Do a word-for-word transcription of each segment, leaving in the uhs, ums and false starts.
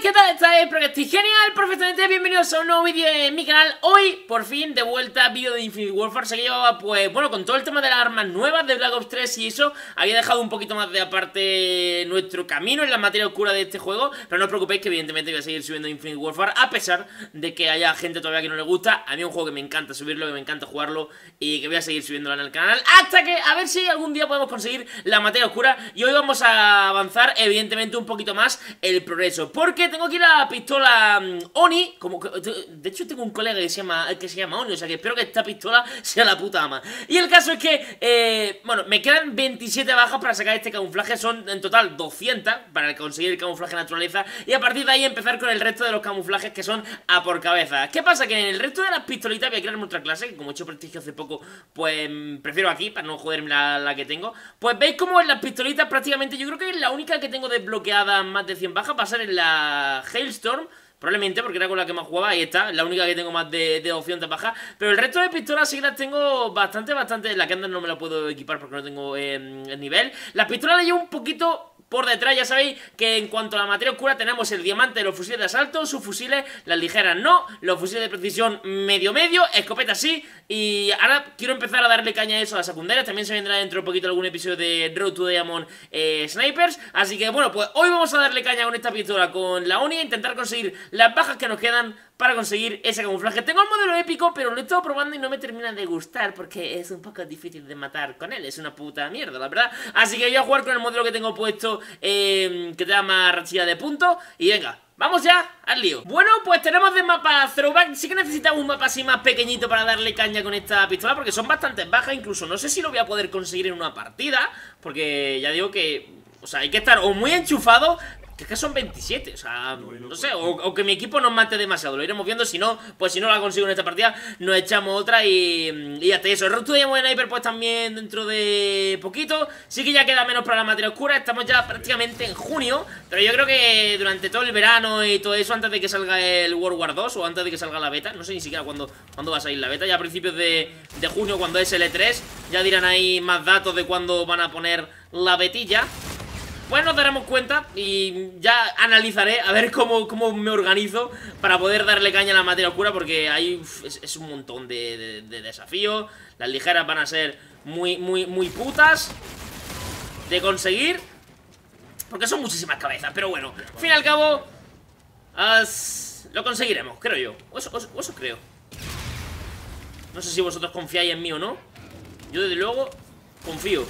¿qué tal estáis? Espero que estéis genial, perfectamente bienvenidos a un nuevo vídeo en mi canal. Hoy, por fin, de vuelta, vídeo de Infinite Warfare. Sé que llevaba, pues, bueno, con todo el tema de las armas nuevas de Black Ops tres y eso, había dejado un poquito más de aparte nuestro camino en la materia oscura de este juego. Pero no os preocupéis que evidentemente voy a seguir subiendo Infinite Warfare, a pesar de que haya gente todavía que no le gusta. A mí es un juego que me encanta subirlo, que me encanta jugarlo y que voy a seguir subiéndolo en el canal, hasta que, a ver si algún día podemos conseguir la materia oscura. Y hoy vamos a avanzar, evidentemente, un poquito más el progreso, porque tengo aquí la pistola um, Oni, como que, de hecho tengo un colega que se llama que se llama Oni, o sea que espero que esta pistola sea la puta ama. Y el caso es que, eh, bueno, me quedan veintisiete bajas para sacar este camuflaje, son en total doscientas para conseguir el camuflaje naturaleza, y a partir de ahí empezar con el resto de los camuflajes que son a por cabeza. ¿Qué pasa? Que en el resto de las pistolitas voy a crearme otra clase, que como he hecho prestigio hace poco, pues prefiero aquí, para no joderme la, la que tengo. Pues veis como en las pistolitas prácticamente yo creo que es la única que tengo desbloqueada más de cien bajas, va a ser en la Hailstorm, probablemente porque era con la que más jugaba. Ahí está, la única que tengo más de, de opción de baja. Pero el resto de pistolas sí las tengo bastante, bastante. La que andan no me la puedo equipar porque no tengo eh, el nivel. Las pistolas las llevo un poquito por detrás. Ya sabéis que en cuanto a la materia oscura tenemos el diamante de los fusiles de asalto, sus fusiles, las ligeras no, los fusiles de precisión medio medio, escopeta sí. Y ahora quiero empezar a darle caña a eso a las secundarias. También se vendrá dentro de poquito algún episodio de Road to Diamond eh, Snipers. Así que bueno, pues hoy vamos a darle caña con esta pistola, con la Oni, a intentar conseguir las bajas que nos quedan para conseguir ese camuflaje. Tengo el modelo épico, pero lo he estado probando y no me termina de gustar porque es un poco difícil de matar con él. Es una puta mierda, la verdad. Así que voy a jugar con el modelo que tengo puesto, eh, que te da más rachilla de puntos. Y venga, vamos ya al lío. Bueno, pues tenemos de mapa throwback. Sí que necesitamos un mapa así más pequeñito para darle caña con esta pistola, porque son bastantes bajas. Incluso no sé si lo voy a poder conseguir en una partida, porque ya digo que, o sea, hay que estar o muy enchufado, que es que son veintisiete, o sea, no sé, o, o que mi equipo nos mate demasiado. Lo iremos viendo, si no, pues si no la consigo en esta partida, nos echamos otra y, y hasta eso. El Road to Diamond Sniper pues también dentro de poquito. Sí que ya queda menos para la materia oscura, estamos ya prácticamente en junio. Pero yo creo que durante todo el verano y todo eso, antes de que salga el World War dos o antes de que salga la beta, no sé ni siquiera cuándo, cuándo va a salir la beta, ya a principios de, de junio, cuando es el E tres, ya dirán ahí más datos de cuándo van a poner la betilla. Pues nos daremos cuenta y ya analizaré a ver cómo, cómo me organizo para poder darle caña a la materia oscura, porque ahí uf, es, es un montón de, de, de desafíos. Las ligeras van a ser muy, muy, muy putas de conseguir, porque son muchísimas cabezas. Pero bueno, al fin y al cabo as, lo conseguiremos, creo yo. O eso, o, o eso creo. No sé si vosotros confiáis en mí o no. Yo desde luego confío.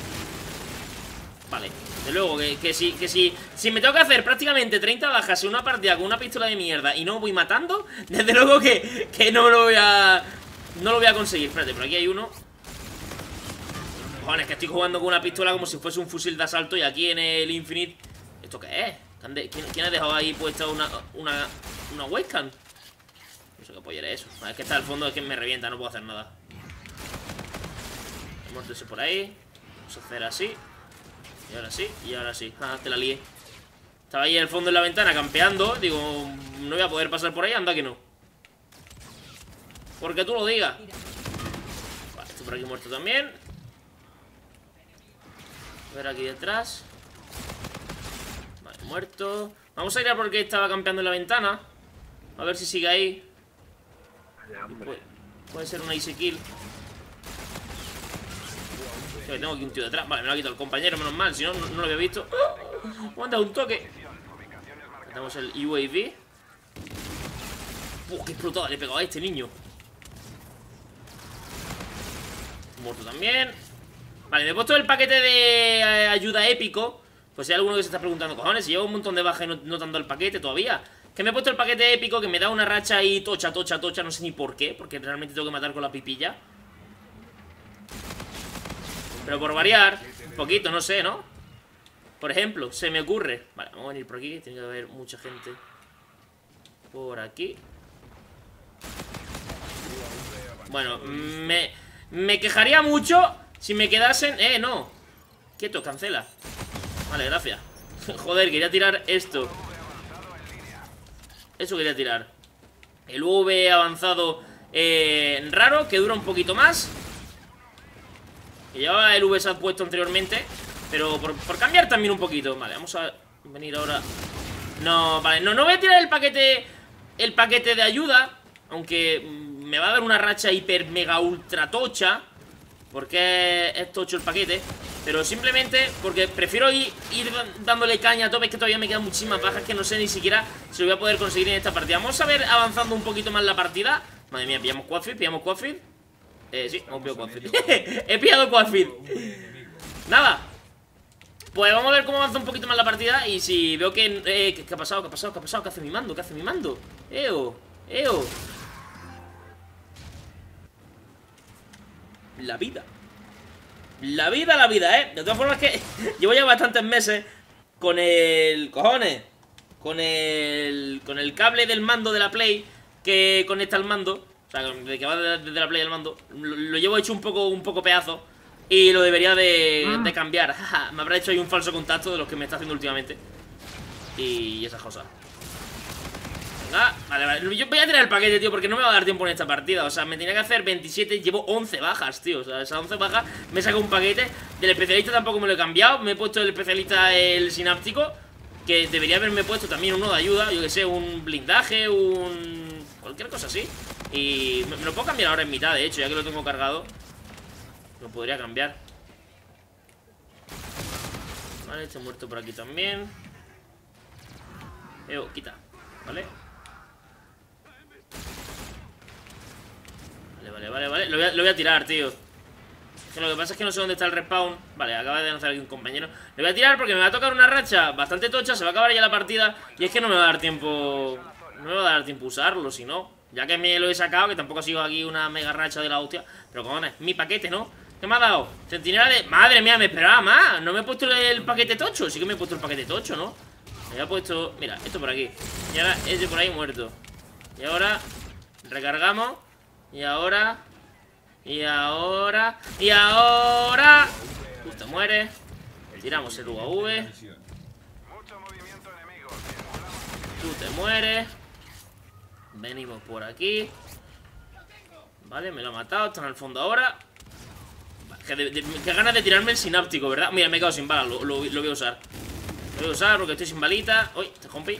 Vale, de luego que, que, si, que si, si me tengo que hacer prácticamente treinta bajas en una partida con una pistola de mierda y no voy matando, desde luego que, que no lo voy a no lo voy a conseguir. Espérate, por aquí hay uno. Joder, es que estoy jugando con una pistola como si fuese un fusil de asalto. Y aquí en el Infinite, ¿esto qué es? ¿Quién, quién ha dejado ahí puesta una una, una webcam? No sé qué polla es eso. Es que está al fondo, es que me revienta, no puedo hacer nada. Muerto ese por ahí. Vamos a hacer así. Y ahora sí, y ahora sí. Ah, te la lié. Estaba ahí en el fondo de la ventana campeando. Digo, no voy a poder pasar por ahí, anda que no. Porque tú lo digas. Vale, estoy por aquí muerto también. A ver aquí detrás. Vale, muerto. Vamos a ir a por qué estaba campeando en la ventana. A ver si sigue ahí. Puede, puede ser una easy kill. Tengo aquí un tío detrás. Vale, me lo ha quitado el compañero, menos mal. Si no, no, no lo había visto. ¡Oh! Me han dado un toque. Tenemos el U A V. ¡Uh, qué explotada le he pegado a este niño! Muerto también. Vale, me he puesto el paquete de eh, ayuda épico. Pues si hay alguno que se está preguntando, cojones, si llevo un montón de bajas y no, no te han dado el paquete todavía. Que me he puesto el paquete épico, que me da una racha ahí tocha, tocha, tocha. No sé ni por qué, porque realmente tengo que matar con la pipilla. Pero por variar, un poquito, no sé, ¿no? Por ejemplo, se me ocurre. Vale, vamos a venir por aquí, tiene que haber mucha gente. Por aquí. Bueno, me, me quejaría mucho si me quedasen... Eh, no. Quieto, cancela. Vale, gracias. Joder, quería tirar esto. Eso quería tirar. El U V avanzado eh, raro, que dura un poquito más. Que llevaba el V SAT puesto anteriormente, pero por, por cambiar también un poquito. Vale, vamos a venir ahora No, vale, no, no voy a tirar el paquete. El paquete de ayuda. Aunque me va a dar una racha hiper mega ultra tocha, porque es tocho el paquete. Pero simplemente porque prefiero ir, ir dándole caña a tope. Es que todavía me quedan muchísimas bajas que no sé ni siquiera si lo voy a poder conseguir en esta partida. Vamos a ver avanzando un poquito más la partida. Madre mía, pillamos Quadfit, pillamos Quadfit. Eh, sí, hemos pillado Quadfit. He pillado Quadfit. Nada. Pues vamos a ver cómo avanza un poquito más la partida. Y si veo que... Eh, ¿qué, ¿Qué ha pasado? ¿Qué ha pasado? ¿Qué ha pasado? ¿Qué hace mi mando? ¿Qué hace mi mando? Eo, eo. La vida. La vida, la vida, ¿eh? De todas formas que llevo ya bastantes meses con el... Cojones. Con el... Con el cable del mando de la Play que conecta al mando. O sea, de que va desde la Play al mando. Lo, lo llevo hecho un poco, un poco pedazo. Y lo debería de, de cambiar. Me habrá hecho ahí un falso contacto de los que me está haciendo últimamente. Y esas cosas. Venga, vale, vale. Yo voy a tirar el paquete, tío, porque no me va a dar tiempo en esta partida. O sea, me tenía que hacer veintisiete. Llevo once bajas, tío. O sea, esas once bajas me saca un paquete. Del especialista tampoco me lo he cambiado. Me he puesto el especialista, el sináptico, que debería haberme puesto también uno de ayuda. Yo que sé, un blindaje, un... cualquier cosa así. Y me, me lo puedo cambiar ahora en mitad, de hecho, ya que lo tengo cargado. Lo podría cambiar. Vale, este muerto por aquí también. Eh, quita, ¿vale? Vale, vale, vale, vale. Lo voy a, lo voy a tirar, tío. Que lo que pasa es que no sé dónde está el respawn. Vale, acaba de lanzar aquí un compañero. Le voy a tirar porque me va a tocar una racha bastante tocha. Se va a acabar ya la partida. Y es que no me va a dar tiempo. No me va a dar tiempo usarlo, si no. Ya que me lo he sacado, que tampoco ha sido aquí una mega racha de la hostia. Pero cojones, mi paquete, ¿no? ¿Qué me ha dado? Centinela de... Madre mía, me esperaba más. No me he puesto el paquete tocho. Sí que me he puesto el paquete tocho, ¿no? Me había puesto... Mira, esto por aquí. Y ahora ese por ahí muerto. Y ahora recargamos. Y ahora... Y ahora... Y ahora... Justo muere. Tiramos el U A V. Tú te mueres. Venimos por aquí. Vale, me lo ha matado. Está en el fondo ahora. Que, de, de, que ganas de tirarme el sináptico, ¿verdad? Mira, me he quedado sin balas, lo, lo, lo voy a usar. Lo voy a usar porque estoy sin balita. Uy, este compi.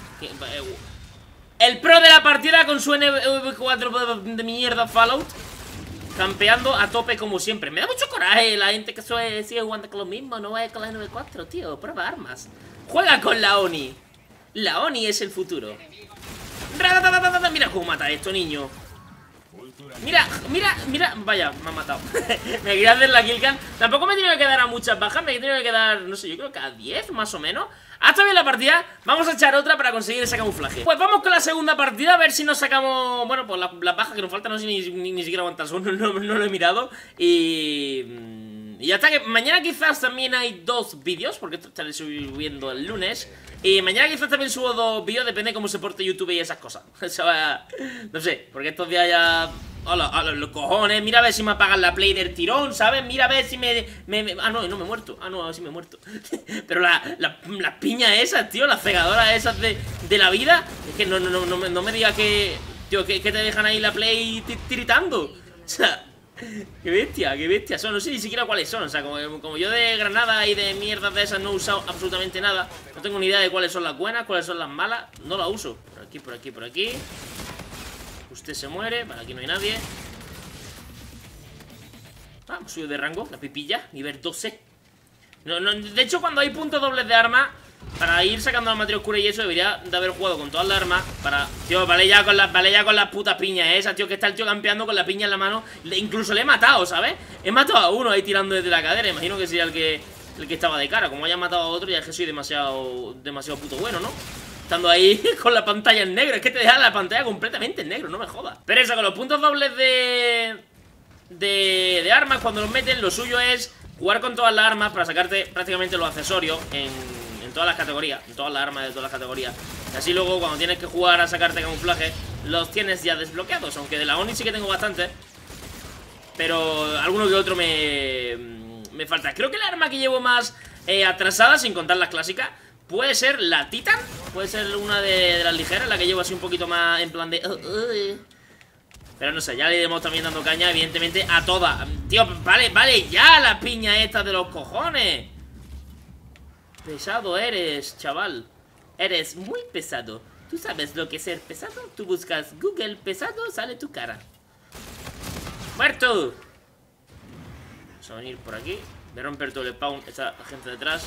El pro de la partida con su N V cuatro de mierda Fallout. Campeando a tope como siempre. Me da mucho coraje la gente que suele, sigue jugando con lo mismo. No vaya con la N V cuatro, tío. Prueba armas. Juega con la ONI. La ONI es el futuro. Mira cómo mata esto, niño. Mira, mira, mira. Vaya, me ha matado. Me quería hacer la killcam. Tampoco me he tenido que quedar a muchas bajas. Me he tenido que quedar, no sé, yo creo que a diez más o menos. Hasta bien la partida. Vamos a echar otra para conseguir ese camuflaje. Pues vamos con la segunda partida. A ver si nos sacamos, bueno, pues las la bajas que nos faltan. No sé ni, ni, ni siquiera cuántas son. No, no, no lo he mirado. Y... Y hasta que mañana quizás también hay dos vídeos, porque esto estaré subiendo el lunes. Y mañana quizás también subo dos vídeos, depende de cómo se porte YouTube y esas cosas. O sea, no sé, porque estos días ya... Hola, hola, los cojones, mira a ver si me apagan la Play del tirón, ¿sabes? Mira a ver si me... me, me... Ah, no, no me he muerto. Ah, no, a ver si me he muerto. Pero las la, la piñas esas, tío, las cegadoras esas de, de la vida. Es que no, no, no, no, me, no me digas que... Tío, que, que te dejan ahí la Play tiritando. O sea... Qué bestia, qué bestia son, no sé ni siquiera cuáles son. O sea, como, como yo de granada y de mierdas de esas no he usado absolutamente nada. No tengo ni idea de cuáles son las buenas, cuáles son las malas. No las uso. Por aquí, por aquí, por aquí. Usted se muere, para aquí no hay nadie. Ah, hemos subido de rango, la pipilla, nivel doce. no, no, De hecho, cuando hay puntos dobles de arma, para ir sacando la materia oscura y eso, debería de haber jugado con todas las armas. Para... Tío, vale ya con las, vale ya con las putas piñas esas, tío, que está el tío campeando con la piña en la mano. Le, incluso le he matado, ¿sabes? He matado a uno ahí tirando desde la cadera. Imagino que sería el que el que estaba de cara. Como haya matado a otro, ya es que soy demasiado demasiado puto bueno, ¿no? Estando ahí con la pantalla en negro. Es que te deja la pantalla completamente en negro, no me jodas. Pero eso, con los puntos dobles de... De, de armas, cuando los meten, lo suyo es jugar con todas las armas para sacarte prácticamente los accesorios en... en todas las categorías, en todas las armas de todas las categorías. Y así luego cuando tienes que jugar a sacarte camuflaje, los tienes ya desbloqueados. Aunque de la ONI sí que tengo bastante, pero alguno que otro me, me falta. Creo que la arma que llevo más eh, atrasada, sin contar las clásicas, puede ser la Titan. Puede ser una de, de las ligeras, la que llevo así un poquito más en plan de... Uh, uh. Pero no sé, ya le iremos también dando caña, evidentemente, a todas. Tío, vale, vale, ya la piña esta de los cojones. Pesado eres, chaval. Eres muy pesado. ¿Tú sabes lo que es ser pesado? Tú buscas Google pesado, sale tu cara. ¡Muerto! Vamos a venir por aquí. Voy a romper todo el spawn. Esta gente detrás.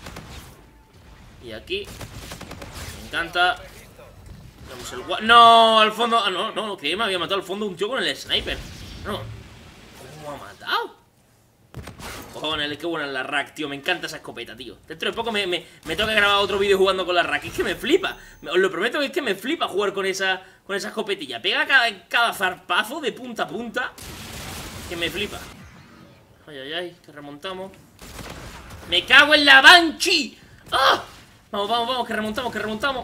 Y aquí. Me encanta. Tenemos el gua... ¡No! Al fondo. Ah, no, no, que me había matado al fondo un tío con el sniper. No. ¿Cómo ha matado? Cojones, qué buena es la rack, tío. Me encanta esa escopeta, tío. Dentro de poco me, me, me tengo que grabar otro vídeo jugando con la rack. Es que me flipa. Os lo prometo que es que me flipa jugar con esa con esa escopetilla. Pega cada, cada zarpazo de punta a punta. Que me flipa. Ay, ay, ay, que remontamos. ¡Me cago en la Banshee! ¡Ah! Vamos, vamos, vamos, que remontamos, que remontamos.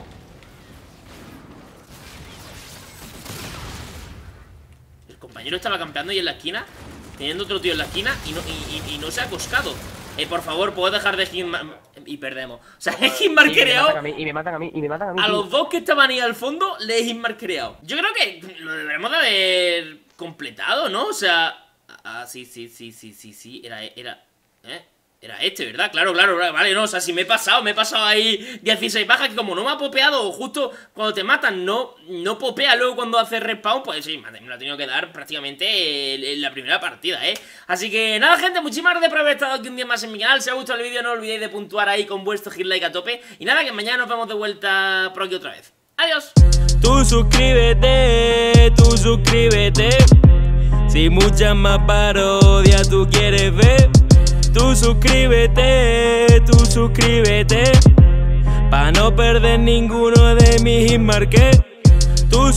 El compañero estaba campeando ahí en la esquina, teniendo otro tío en la esquina y no, y, y, y no se ha coscado. Eh, por favor, ¿puedo dejar de hitmar? Y perdemos. O sea, he hitmarquereado. Y me matan a mí, y me matan a mí. A los dos que estaban ahí al fondo, le he hitmarquereado. Yo creo que lo deberemos de haber completado, ¿no? O sea. Ah, sí, sí, sí, sí, sí, sí. Era, era. ¿Eh? Era este, ¿verdad? Claro, claro, vale, no, o sea, si me he pasado, me he pasado ahí dieciséis bajas, que como no me ha popeado justo cuando te matan, no, no popea luego cuando hace respawn, pues sí, me lo ha tenido que dar prácticamente en la primera partida, ¿eh? Así que nada, gente, muchísimas gracias por haber estado aquí un día más en mi canal. Si os ha gustado el vídeo, no olvidéis de puntuar ahí con vuestro hit like a tope. Y nada, que mañana nos vemos de vuelta por aquí otra vez. Adiós. Tú suscríbete, tú suscríbete. Si muchas más parodias tú quieres ver, tú suscríbete, tú suscríbete, pa' no perder ninguno de mis hitmarques. Tú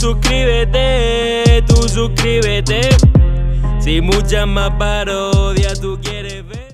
suscríbete, tú suscríbete. Si muchas más parodias tú quieres ver.